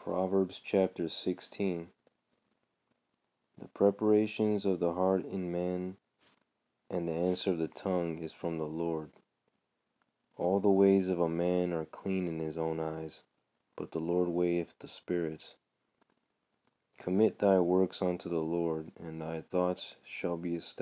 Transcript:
Proverbs chapter 16. The preparations of the heart in man, and the answer of the tongue is from the Lord. All the ways of a man are clean in his own eyes, but the Lord weigheth the spirits. Commit thy works unto the Lord, and thy thoughts shall be established.